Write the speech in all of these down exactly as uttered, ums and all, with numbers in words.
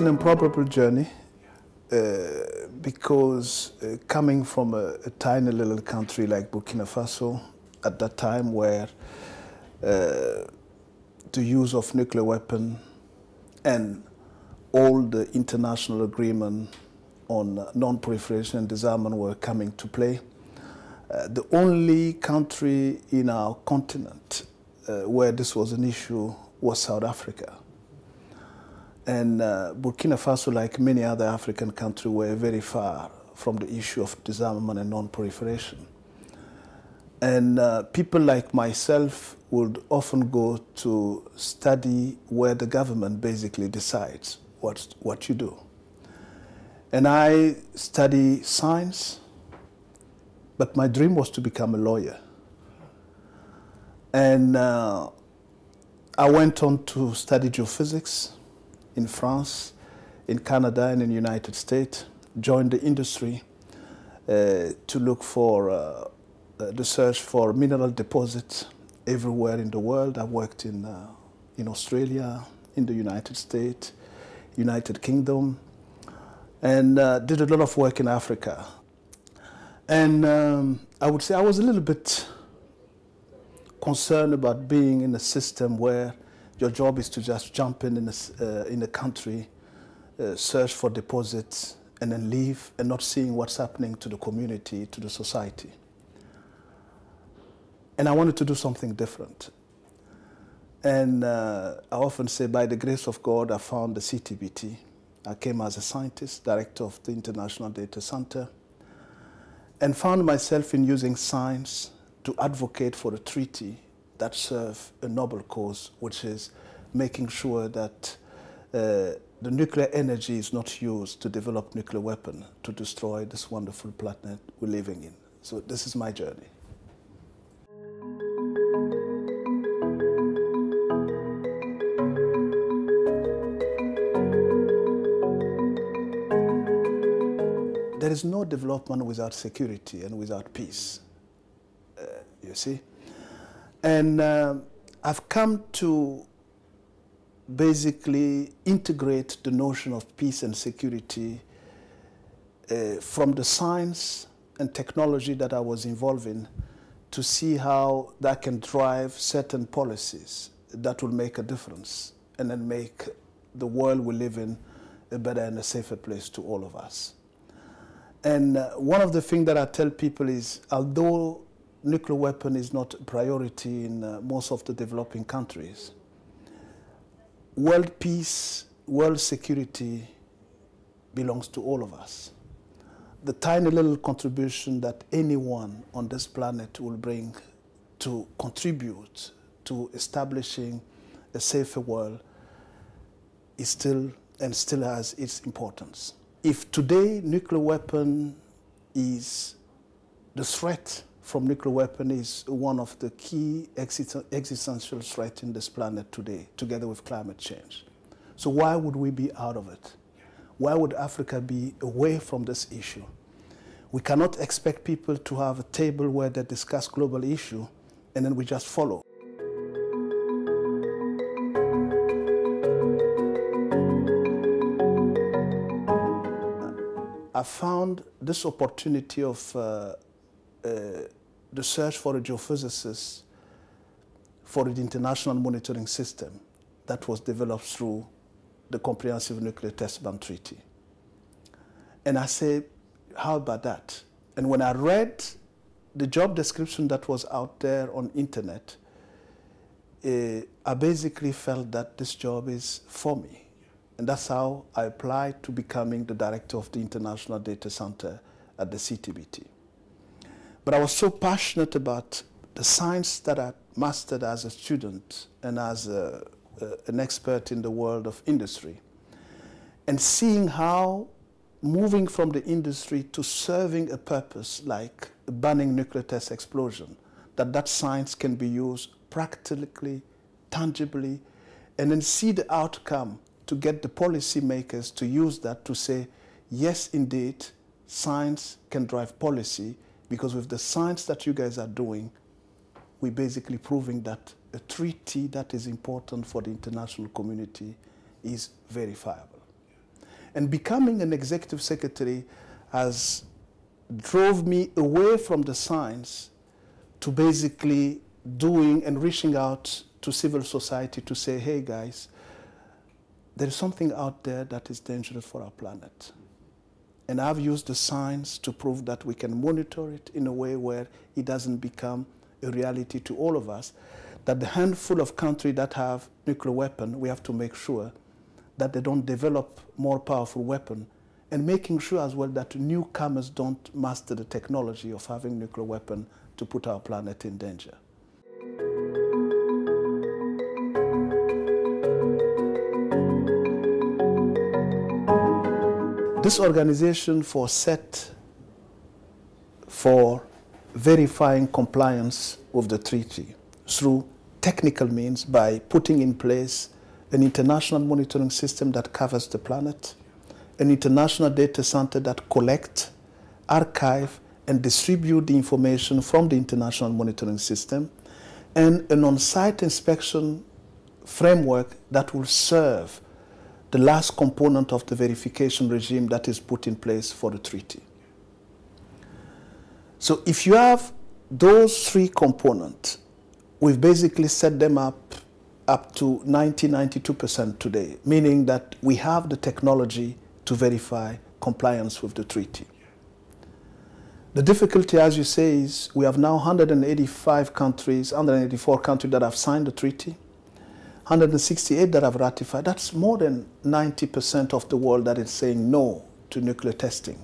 an improbable journey uh, because uh, coming from a, a tiny little country like Burkina Faso at that time, where uh, the use of nuclear weapon and all the international agreement on non-proliferation and disarmament were coming to play. Uh, the only country in our continent uh, where this was an issue was South Africa. And uh, Burkina Faso, like many other African countries, were very far from the issue of disarmament and non-proliferation. And uh, people like myself would often go to study where the government basically decides what, what you do. And I study science, but my dream was to become a lawyer. And uh, I went on to study geophysics in France, in Canada, and in the United States, joined the industry uh, to look for uh, the search for mineral deposits everywhere in the world. I worked in, uh, in Australia, in the United States, United Kingdom, and uh, did a lot of work in Africa. And um, I would say I was a little bit concerned about being in a system where your job is to just jump in in a, uh, in a country, uh, search for deposits, and then leave, and not seeing what's happening to the community, to the society. And I wanted to do something different. And uh, I often say, by the grace of God, I found the C T B T. I came as a scientist, director of the International Data Center, and found myself in using science to advocate for a treaty that serves a noble cause, which is making sure that uh, the nuclear energy is not used to develop nuclear weapons to destroy this wonderful planet we're living in. So this is my journey. There is no development without security and without peace, uh, you see. And uh, I've come to basically integrate the notion of peace and security uh, from the science and technology that I was involved in to see how that can drive certain policies that will make a difference and then make the world we live in a better and a safer place to all of us. And uh, one of the things that I tell people is, although nuclear weapon is not a priority in uh, most of the developing countries, world peace, world security belongs to all of us. The tiny little contribution that anyone on this planet will bring to contribute to establishing a safer world is still and still has its importance. If today nuclear weapon is, the threat from nuclear weapon is one of the key existential threats in this planet today, together with climate change. So why would we be out of it? Why would Africa be away from this issue? We cannot expect people to have a table where they discuss global issue and then we just follow. I found this opportunity of uh, uh, the search for a geophysicist for the international monitoring system that was developed through the Comprehensive Nuclear Test Ban Treaty. And I said, how about that? And when I read the job description that was out there on internet, uh, I basically felt that this job is for me. And that's how I applied to becoming the director of the International Data Center at the C T B T. But I was so passionate about the science that I mastered as a student and as a, uh, an expert in the world of industry, and seeing how moving from the industry to serving a purpose like banning nuclear test explosion, that that science can be used practically, tangibly, and then see the outcome to get the policymakers to use that to say, yes, indeed, science can drive policy, because with the science that you guys are doing, we're basically proving that a treaty that is important for the international community is verifiable. And becoming an executive secretary has drove me away from the science to basically doing and reaching out to civil society to say, hey guys, there is something out there that is dangerous for our planet. And I've used the science to prove that we can monitor it in a way where it doesn't become a reality to all of us, that the handful of countries that have nuclear weapons, we have to make sure that they don't develop more powerful weapons, and making sure as well that newcomers don't master the technology of having nuclear weapons to put our planet in danger. This organization was set for verifying compliance with the treaty through technical means by putting in place an international monitoring system that covers the planet, an international data center that collects, archive, and distribute the information from the international monitoring system, and an on-site inspection framework that will serve the last component of the verification regime that is put in place for the treaty. So if you have those three components, we've basically set them up up to ninety, ninety-two percent today, meaning that we have the technology to verify compliance with the treaty. The difficulty, as you say, is we have now one hundred eighty-five countries, one hundred eighty-four countries that have signed the treaty, one hundred sixty-eight that have ratified. That's more than ninety percent of the world that is saying no to nuclear testing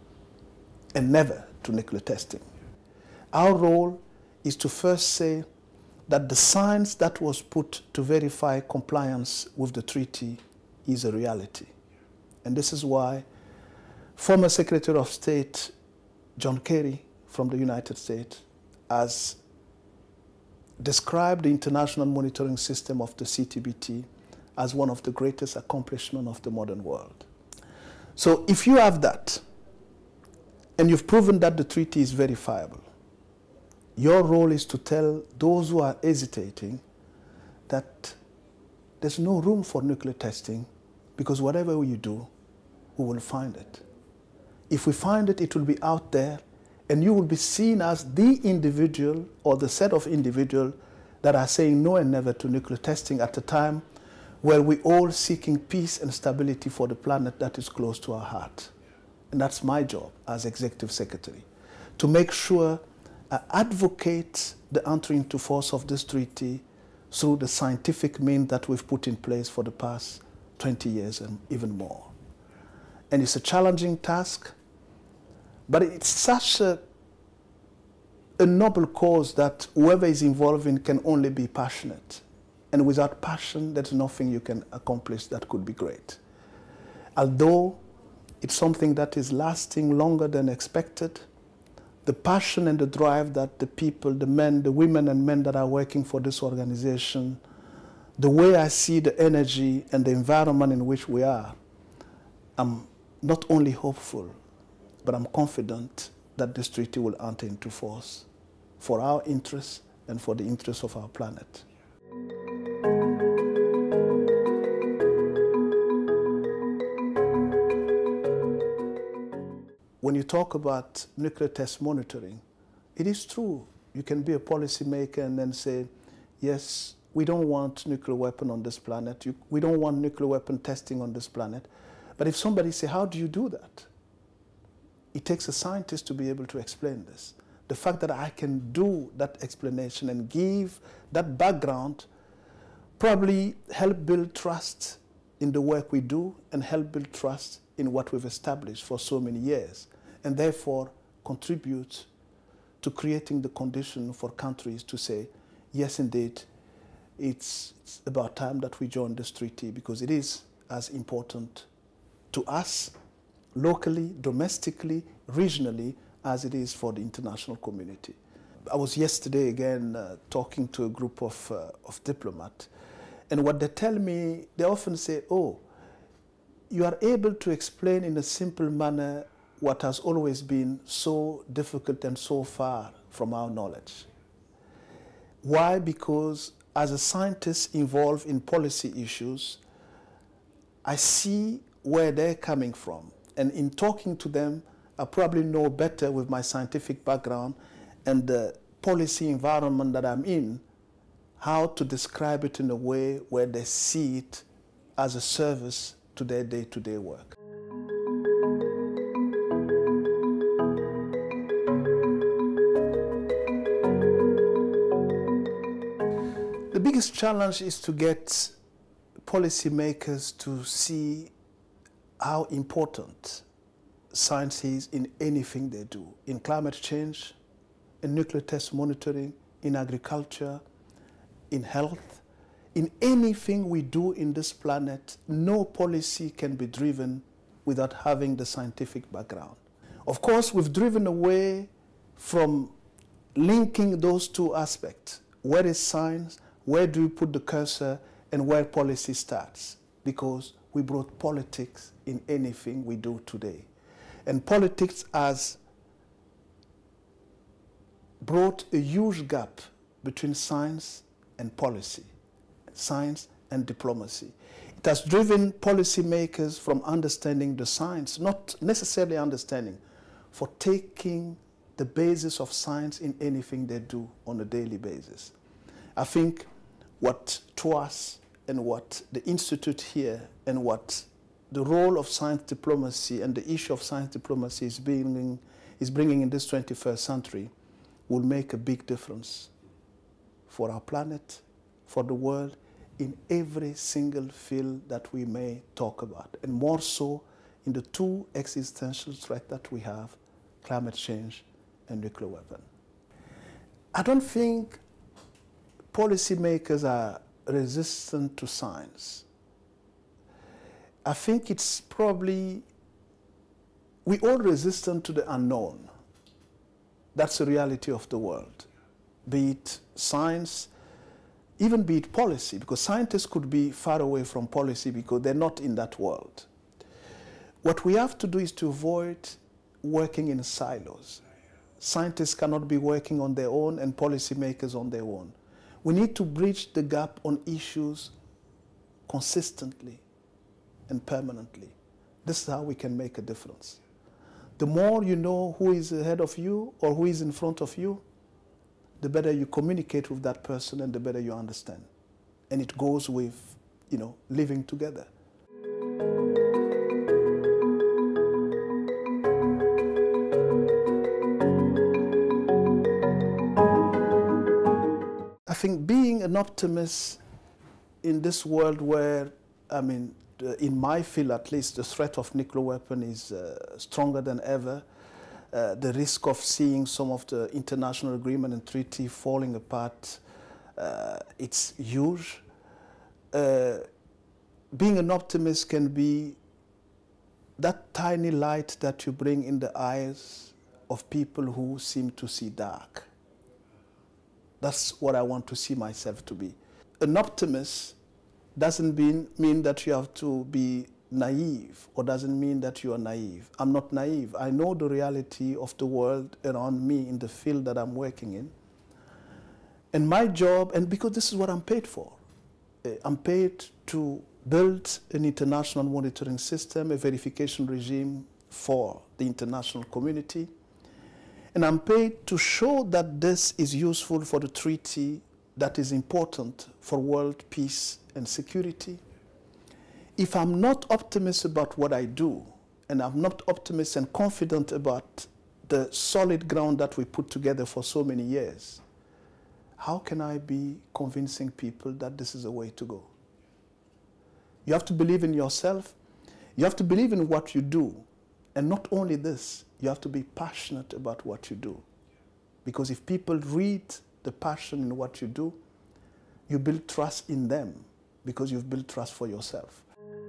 and never to nuclear testing. Our role is to first say that the science that was put to verify compliance with the treaty is a reality. And this is why former Secretary of State John Kerry from the United States has described the international monitoring system of the C T B T as one of the greatest accomplishments of the modern world. So if you have that, and you've proven that the treaty is verifiable, your role is to tell those who are hesitating that there's no room for nuclear testing, because whatever you do, we will find it. If we find it, it will be out there, and you will be seen as the individual or the set of individuals that are saying no and never to nuclear testing at a time where we're all seeking peace and stability for the planet that is close to our heart. And that's my job as Executive Secretary, to make sure I advocate the entry into force of this treaty through the scientific means that we've put in place for the past twenty years and even more. And it's a challenging task, but it's such a, a noble cause that whoever is involved in can only be passionate. And without passion, there's nothing you can accomplish that could be great. Although it's something that is lasting longer than expected, the passion and the drive that the people, the men, the women and men that are working for this organization, the way I see the energy and the environment in which we are, I'm not only hopeful, but I'm confident that this treaty will enter into force for our interests and for the interests of our planet. When you talk about nuclear test monitoring, it is true. You can be a policymaker and then say, yes, we don't want nuclear weapon on this planet. You, we don't want nuclear weapon testing on this planet. But if somebody says, how do you do that? It takes a scientist to be able to explain this. The fact that I can do that explanation and give that background probably help build trust in the work we do and help build trust in what we've established for so many years, and therefore contribute to creating the condition for countries to say, yes, indeed, it's, it's about time that we join this treaty, because it is as important to us locally, domestically, regionally, as it is for the international community. I was yesterday again uh, talking to a group of, uh, of diplomats, and what they tell me, they often say, oh, you are able to explain in a simple manner what has always been so difficult and so far from our knowledge. Why? Because as a scientist involved in policy issues, I see where they're coming from. And in talking to them, I probably know better with my scientific background and the policy environment that I'm in, how to describe it in a way where they see it as a service to their day-to-day work. The biggest challenge is to get policymakers to see how important science is in anything they do, in climate change, in nuclear test monitoring, in agriculture, in health. In anything we do in this planet, no policy can be driven without having the scientific background. Of course, we've driven away from linking those two aspects. Where is science? Where do you put the cursor? And where policy starts? Because we brought politics in anything we do today. And politics has brought a huge gap between science and policy, science and diplomacy. It has driven policymakers from understanding the science, not necessarily understanding, for taking the basis of science in anything they do on a daily basis. I think what T W A S and what the Institute here and what the role of science diplomacy and the issue of science diplomacy is, being, is bringing in this twenty-first century will make a big difference for our planet, for the world, in every single field that we may talk about, and more so in the two existential threats that we have, climate change and nuclear weapon. I don't think policymakers are resistant to science. I think it's probably, we all resistant to the unknown. That's the reality of the world, be it science, even be it policy, because scientists could be far away from policy because they're not in that world. What we have to do is to avoid working in silos. Scientists cannot be working on their own and policymakers on their own. We need to bridge the gap on issues consistently and permanently. This is how we can make a difference. The more you know who is ahead of you or who is in front of you, the better you communicate with that person and the better you understand. And it goes with, you know, living together. I think being an optimist in this world where, I mean, in my field at least, the threat of nuclear weapon is uh, stronger than ever. Uh, the risk of seeing some of the international agreement and treaty falling apart, uh, it's huge. Uh, being an optimist can be that tiny light that you bring in the eyes of people who seem to see dark. That's what I want to see myself to be. An optimist doesn't mean, mean that you have to be naive, or doesn't mean that you are naive. I'm not naive. I know the reality of the world around me in the field that I'm working in. And my job, and because this is what I'm paid for, I'm paid to build an international monitoring system, a verification regime for the international community. And I'm paid to show that this is useful for the treaty that is important for world peace and security. If I'm not optimistic about what I do, and I'm not optimistic and confident about the solid ground that we put together for so many years, how can I be convincing people that this is a way to go? You have to believe in yourself. You have to believe in what you do. And not only this, you have to be passionate about what you do. Because if people read the passion in what you do, you build trust in them because you've built trust for yourself.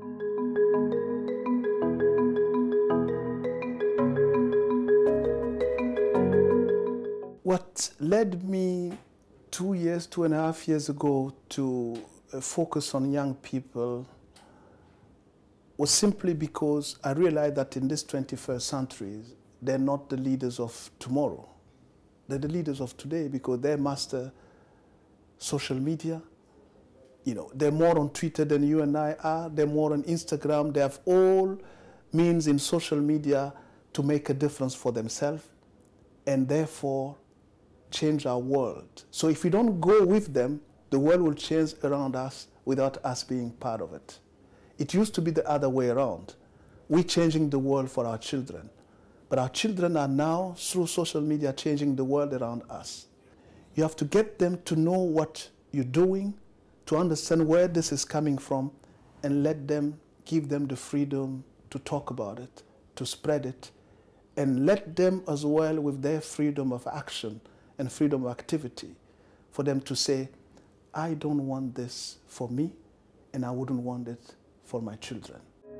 What led me two years, two and a half years ago to uh, focus on young people was simply because I realized that in this twenty-first century, they're not the leaders of tomorrow. They're the leaders of today because they master social media, You know, they're more on Twitter than you and I are. They're more on Instagram. They have all means in social media to make a difference for themselves and therefore change our world. So if we don't go with them, the world will change around us without us being part of it. It used to be the other way around. We're changing the world for our children. But our children are now, through social media, changing the world around us. You have to get them to know what you're doing, to understand where this is coming from, and let them, give them the freedom to talk about it, to spread it, and let them as well, with their freedom of action and freedom of activity, for them to say, I don't want this for me, and I wouldn't want it for my children.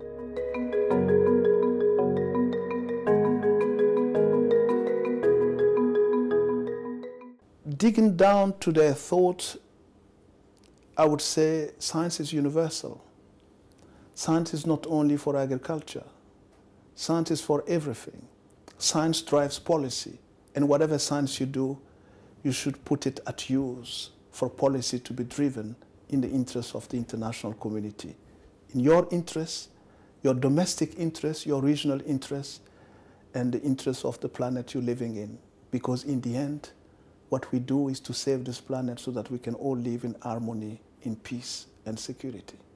Digging down to their thoughts, I would say science is universal. Science is not only for agriculture. Science is for everything. Science drives policy, and whatever science you do, you should put it at use for policy to be driven in the interest of the international community. In your interest, your domestic interest, your regional interest, and the interest of the planet you're living in. Because in the end, what we do is to save this planet so that we can all live in harmony, in peace and security.